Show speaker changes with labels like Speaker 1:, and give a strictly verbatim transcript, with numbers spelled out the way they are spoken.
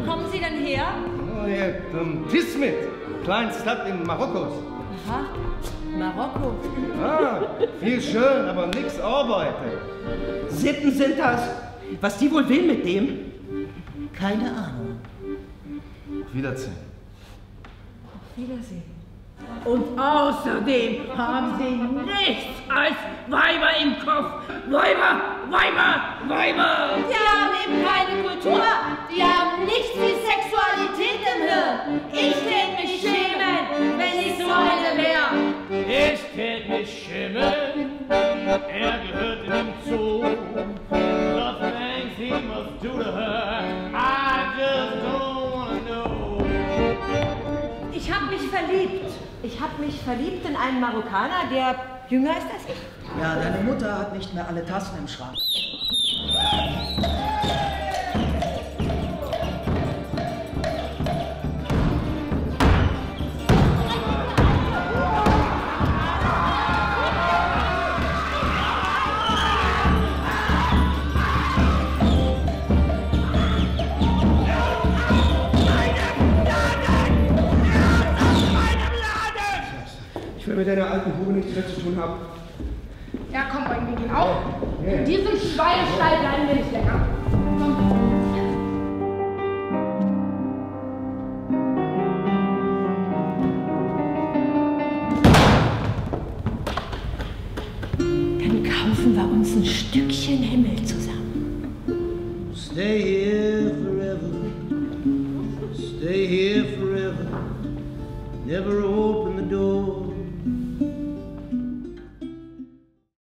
Speaker 1: kommen Sie denn her?
Speaker 2: Oh, ja, ähm, Tismit, kleine Stadt in Marokko.
Speaker 1: Aha, Marokko.
Speaker 2: Ah, viel schön, aber nix arbeiten.
Speaker 3: Sitten sind das. Was die wohl will mit dem? Keine Ahnung.
Speaker 2: Auf Wiedersehen.
Speaker 1: Auf Wiedersehen.
Speaker 4: Und außerdem haben sie nichts als Weiber im Kopf. Weiber, Weiber, Weiber.
Speaker 1: Die haben eben keine Kultur. Die haben nichts wie Sexualität im Hirn. Ich tät mich schämen, wenn ich so eine wäre.
Speaker 5: Ich tät mich schämen. Er gehört in den Zoo. The things he must do to her, I just don't wanna know.
Speaker 1: Ich hab mich verliebt. Ich hab mich verliebt in einen Marokkaner, der jünger ist als ich.
Speaker 3: Ja, deine Mutter hat nicht mehr alle Tassen im Schrank.
Speaker 6: Ich will mit deiner alten Hure nichts mehr zu tun haben.
Speaker 7: Ja, komm, wir gehen auch. In diesem Schweinestall bleiben wir nicht länger. Komm.
Speaker 1: Dann kaufen wir uns ein Stückchen Himmel zusammen.
Speaker 8: Stay here forever. Stay here forever. Never open the door.